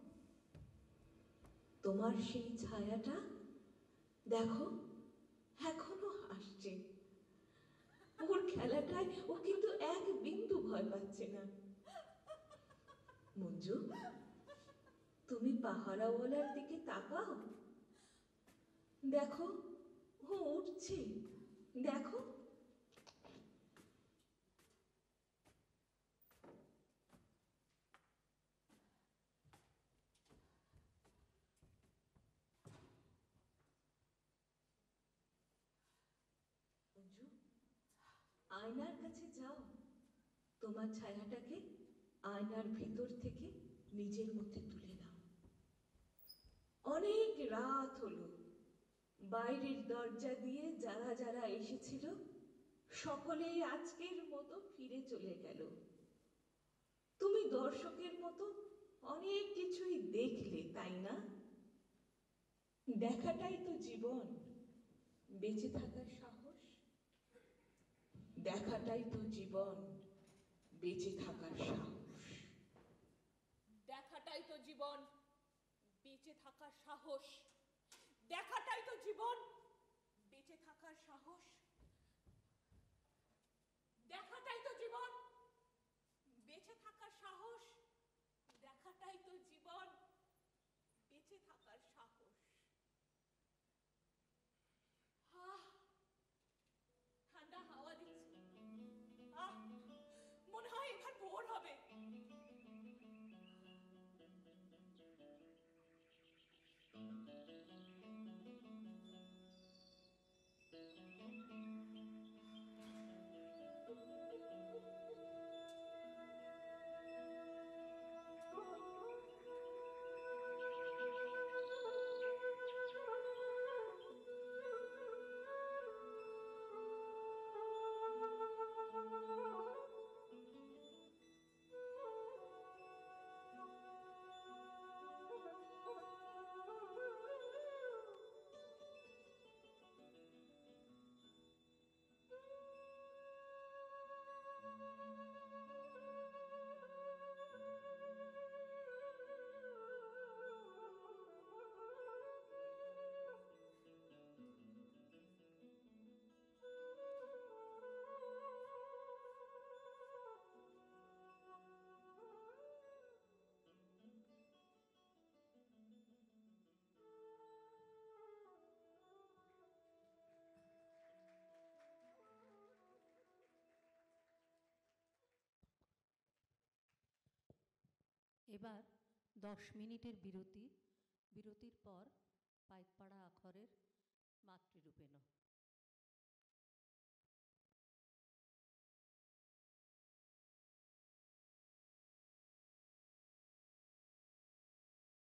তোমার সেই ছায়াটা দেখো, এখনো হাসছে। ওর খেলাটায় ও কিন্তু এক বিন্দু ভয় পাচ্ছে না। মঞ্জু, তুমি পাহারাওয়ালার দিকে তাকাও, দেখো ও উঠছে, দেখো। মঞ্জু, আয়নার কাছে যাও, তোমার ছায়াটাকে আয়নার ভেতর থেকে নিজের মধ্যে তুলে নাও। অনেক রাত হলো, বাইরের দরজা দিয়ে যারা যারা এসেছিল সকলেই আজকের মতো ফিরে চলে গেল। তুমি দর্শকের মতো অনেক কিছুই দেখলে, তাই না? দেখাটাই তো জীবন, বেঁচে থাকার সাহস। দেখাটাই তো জীবন, বেঁচে থাকার সাহস। দেখাটাই তো জীবন, বেঁচে থাকার সাহস। দেখাটাই তো জীবন, বেঁচে থাকার সাহস। দেখাটাই তো জীবন, বেঁচে থাকার সাহস। দেখাটাই তো জীবন, বেঁচে থাকার সাহস। আহ, ঠান্ডা হাওয়া দিচ্ছে। আহ, মনে হয় এবার ভোর হবে। এবার দশ মিনিটের বিরতি। বিরতির পর পাইকপাড়া আখড়ের মাতৃরূপেণ।